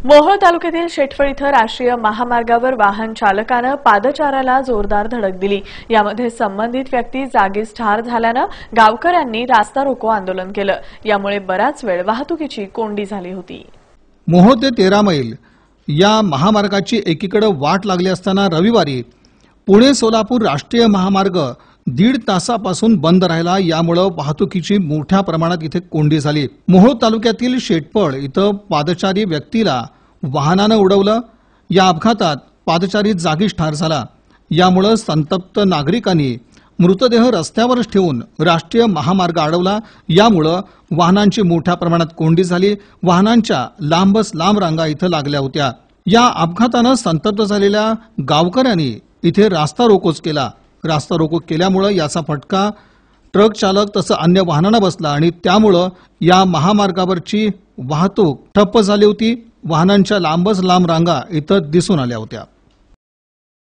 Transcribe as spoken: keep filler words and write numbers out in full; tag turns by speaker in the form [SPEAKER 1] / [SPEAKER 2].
[SPEAKER 1] मोहोळ तालुक्यातील शेटफळ इथं राष्ट्रीय महामार्गावर वाहन चालकानं पादचाऱ्याला जोरदार धडक दिली। यामध्ये संबंधित व्यक्ती जागीच ठार झाल्यानं गावकऱ्यांनी रास्ता रोको आंदोलन केलं। यामुळे बराच वेळ वाहतुकीची कोंडी झाली होती।
[SPEAKER 2] मोहोळ ते तेरा मैल या महामार्गाची एकीकडे वाट लागली असताना रविवारी पुणे सोलापूर राष्ट्रीय महामार्ग दीड तासापासून बंद राहिला। यामुळे वाहतुकीची मोठ्या प्रमाणात इथे कोंडी झाली। मोहोळ तालुक्यातील शेटफळ इथं पादचारी व्यक्तीला वाहनानं उडवलं। या अपघातात पादचारी जागीच ठार झाला। यामुळे संतप्त नागरिकांनी मृतदेह रस्त्यावरच ठेवून राष्ट्रीय महामार्ग अडवला। यामुळे वाहनांची मोठ्या प्रमाणात कोंडी झाली। वाहनांच्या लांबच लांब रांगा इथं लागल्या होत्या। या अपघातानं संतप्त झालेल्या गावकऱ्यांनी इथे रास्ता रोकोच केला। रास्ता रोको केल्यामुळे याचा फटका ट्रक चालक तसं अन्य वाहनांना बसला आणि त्यामुळे या महामार्गावरची वाहतूक ठप्प झाली होती। वाहनांच्या लांबच लांब रांगा इथं दिसून आल्या होत्या।